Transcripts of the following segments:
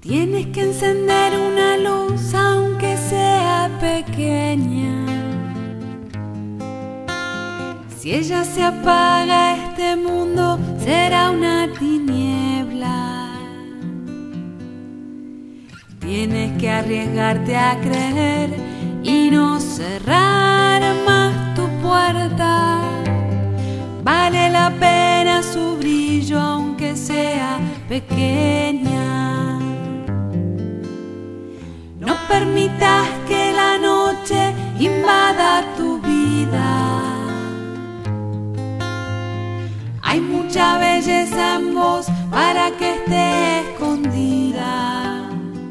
Tienes que encender una luz aunque sea pequeña. Si ella se apaga, este mundo será una tiniebla. Tienes que arriesgarte a creer y no cerrar más tu puerta. Vale la pena su brillo aunque sea pequeña. No permitas que la noche invada tu vida. Hay mucha belleza en vos para que esté escondida.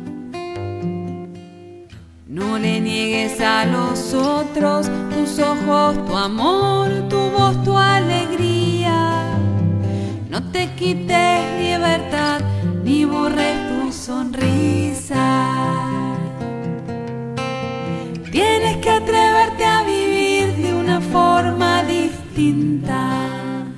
No le niegues a los otros tus ojos, tu amor, tu voz, tu alegría. No te quites libertad ni borres tu sonrisa. Tienes que atreverte a vivir de una forma distinta.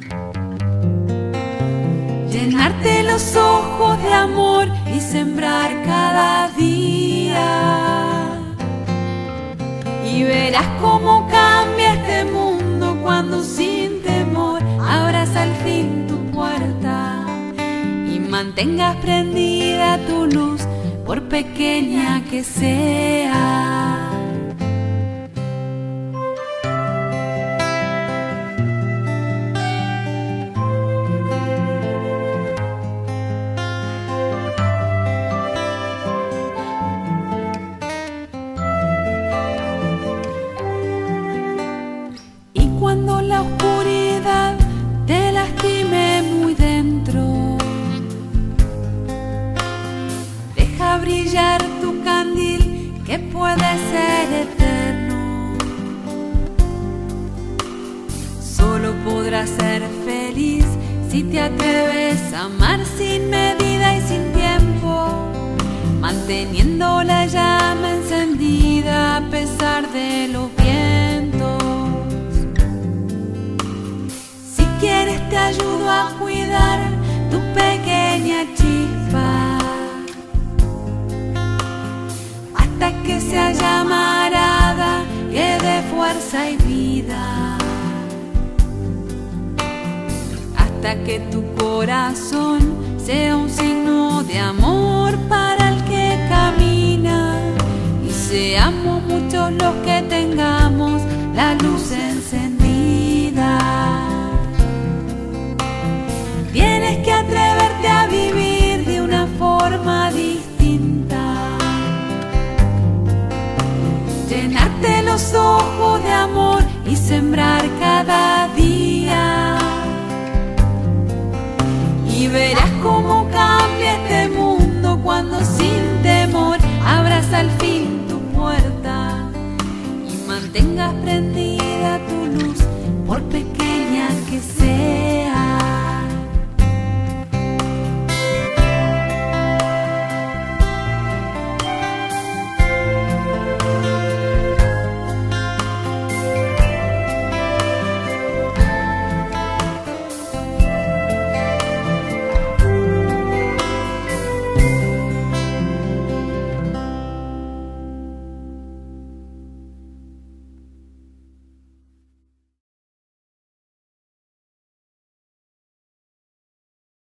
Llenarte los ojos de amor y sembrar cada día. Y verás cómo cambia este mundo cuando sin temor abras al fin tu puerta y mantengas prendida tu luz por pequeña que sea. Cuando la oscuridad te lastime muy dentro, deja brillar tu candil que puede ser eterno. Solo podrás ser feliz si te atreves a amar sin medida y sin tiempo, manteniendo la llama encendida a pesar de los vientos. Quieres, te ayudo a cuidar tu pequeña chispa hasta que sea llamarada, que dé fuerza y vida, hasta que tu corazón sea un signo de amor para el que camina y seamos muchos los que tengamos la luz encendida. Tienes que atreverte a vivir de una forma distinta. Llenarte los ojos de amor y sembrar cada día. Y verás cómo